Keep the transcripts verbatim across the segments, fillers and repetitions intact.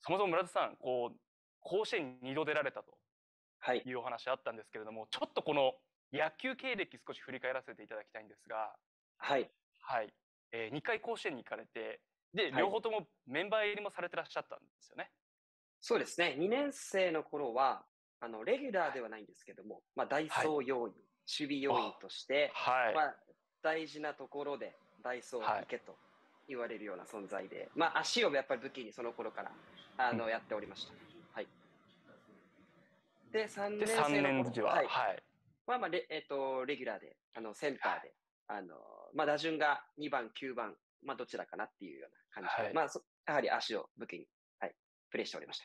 そもそも村田さん、こう、甲子園ににど出られたとはい。 いうお話あったんですけれども、ちょっとこの野球経歴少し振り返らせていただきたいんですが、 はい。 はい。えー、にかい甲子園に行かれて、で、 はい。 両方ともメンバー入りもされてらっしゃったんですよね。 そうですね。にねん生の頃は、あの、レギュラーはい。 ではないんですけども、まあ、代はい。 走要員、守備要員あ、 として、 はい。 まあ、大事なところで代走はい。 行けと言われるような存在で、まあ、足をやっぱり武器にその頃から、あうん。 の、やっておりました。はい。で、3 で、 年 3 生の頃、 年の時は、 はい。 はい。 まあまあ、レ、えっと、レギュラーで、あの、センターはい。 で、あの、まあ、打順がにばん、きゅうばん、まあ、どちらかなっていうような感じで、 はい。 まあ、そやはり足を武器に、はい、プレーしておりました。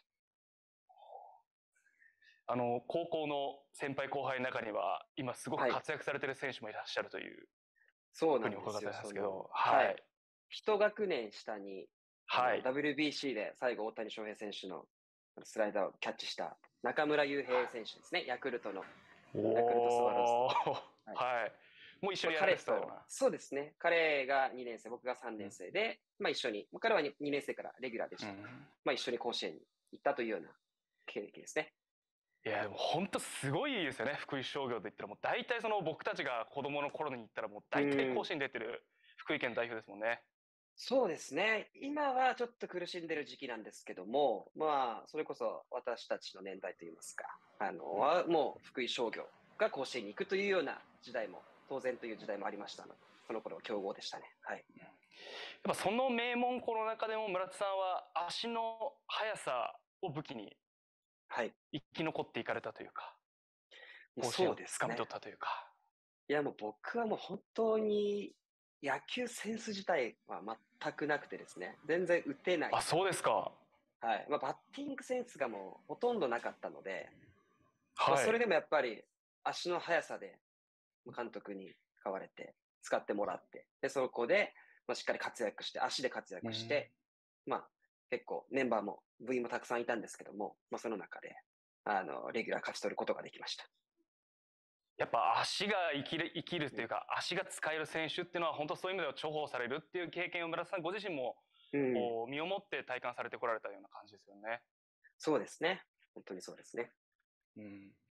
あの、高校の先輩後輩の中には、今すごくはい。 活躍されてる選手もいらっしゃるというそうふうなんですよ。 に伺ってたんですその、 けど、 はい。 はい。 一学年下に、あの、 はい。 ダブリュービーシー で最後大谷翔平選手のスライダーをキャッチした中村悠平選手ですね。ヤクルトの、ヤクルトスワローズと。 おー、 はい。 はい。もう一緒まあ、 にやられ彼と、 てたような。 そうですね。彼がにねん生、僕が3 うん。 年生で、まあ一緒に、まあ、彼は に, にねん生からレギュラーでしたから、 うん。 まあ一緒に甲子園に行ったというような経歴ですね。 いや、でも本当すごいですよね。福井商業といったらもう大体その僕たちが子供の頃に行ったらもうう大体甲ん。 子園出てる福井県代表ですもんね。 そうですね。今はちょっと苦しんでる時期なんですけども、まあ、それこそ私たちの年代といいますか、あの、 うん。やはもう福井商業が甲子園に行くというような時代も、当然という時代もありましたので、その頃は強豪でしたね。はい。 っぱその名門校の中でも村田さんは足の速さを武器にはい。 生き残っていかれたというか、甲子園そうをですね。 掴み取ったというか。 いや、もう僕はもう本当に野球センス自体は全くなくてですね、全然打てない。 あ、そうですか。 はい。まあ、バッティングセンスがもうほとんどなかったので、まあ、 はい。 それでもやっぱり足の速さで監督に買われて、使ってもらって、で、そこで、まあ、しっかり活躍して、足で活うん。 躍して、まあ、結構メンバーも、部員もたくさんいたんですけども、まあ、その中で、あの、レギュラー勝ち取ることができました。 やっぱ足が生きる、生きるっうん。 ていうか、足が使える選手っていうのは本当そういう意味では重宝されるっていう経験を村田さんご自身もうん、 こう身をもって体感されてこられたような感じですよね。 そうですね。本当にそうですね。 うん。